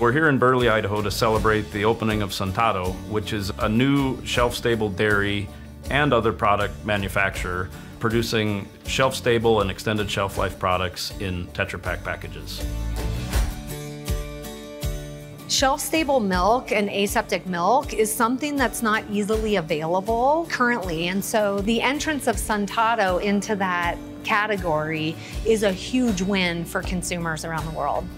We're here in Burley, Idaho to celebrate the opening of Suntado, which is a new shelf-stable dairy and other product manufacturer producing shelf-stable and extended shelf life products in Tetra Pak packages. Shelf-stable milk and aseptic milk is something that's not easily available currently, and so the entrance of Suntado into that category is a huge win for consumers around the world.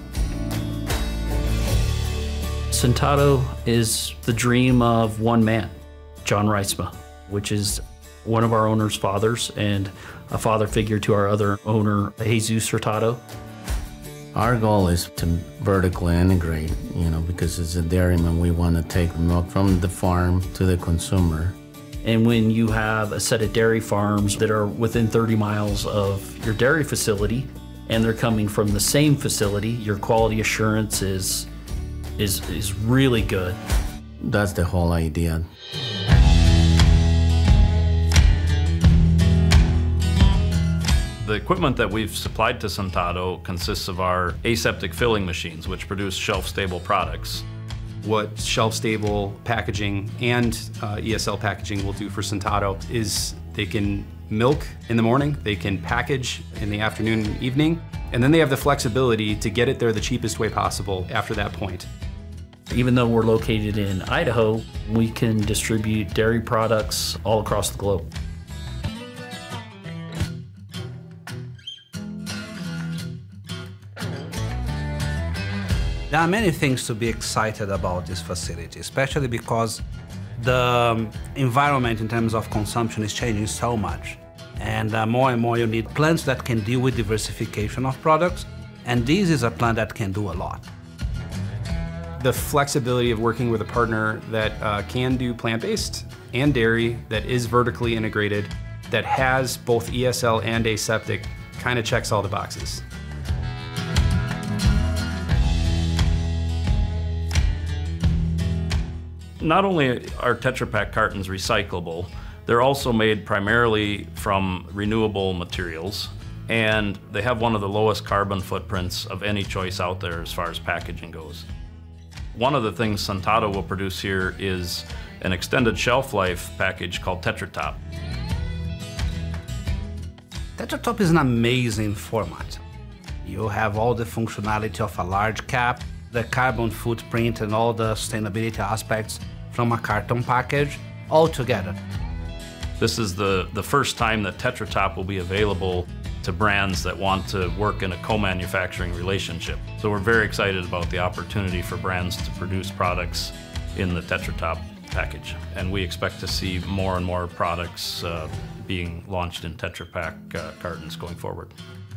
Suntado is the dream of one man, John Reisma, which is one of our owner's fathers and a father figure to our other owner, Jesus Hurtado. Our goal is to vertically integrate, because as a dairyman, we want to take milk from the farm to the consumer. And when you have a set of dairy farms that are within 30 miles of your dairy facility, and they're coming from the same facility, your quality assurance is really good. That's the whole idea. The equipment that we've supplied to Suntado consists of our aseptic filling machines, which produce shelf-stable products. What shelf-stable packaging and ESL packaging will do for Suntado is they can milk in the morning, they can package in the afternoon and evening, and then they have the flexibility to get it there the cheapest way possible after that point. Even though we're located in Idaho, we can distribute dairy products all across the globe. There are many things to be excited about this facility, especially because the environment in terms of consumption is changing so much. And more and more you need plants that can deal with diversification of products, and this is a plant that can do a lot. The flexibility of working with a partner that can do plant-based and dairy, that is vertically integrated, that has both ESL and aseptic, kind of checks all the boxes. Not only are Tetra Pak cartons recyclable, they're also made primarily from renewable materials, and they have one of the lowest carbon footprints of any choice out there as far as packaging goes. One of the things Suntado will produce here is an extended shelf life package called Tetra Top. Tetra Top is an amazing format. You have all the functionality of a large cap, the carbon footprint and all the sustainability aspects from a carton package all together. This is the first time that Tetra Top will be available to brands that want to work in a co-manufacturing relationship. So we're very excited about the opportunity for brands to produce products in the Tetra Top package. And we expect to see more and more products being launched in Tetra Pak cartons going forward.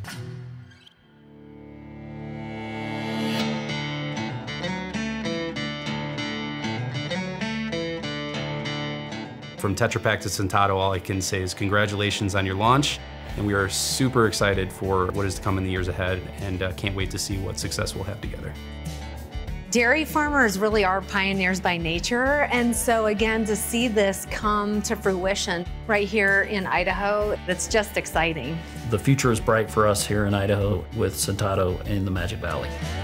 From Tetra Pak to Suntado, all I can say is congratulations on your launch, and we are super excited for what is to come in the years ahead, and can't wait to see what success we'll have together. Dairy farmers really are pioneers by nature, and so again, to see this come to fruition right here in Idaho, it's just exciting. The future is bright for us here in Idaho with Suntado in the Magic Valley.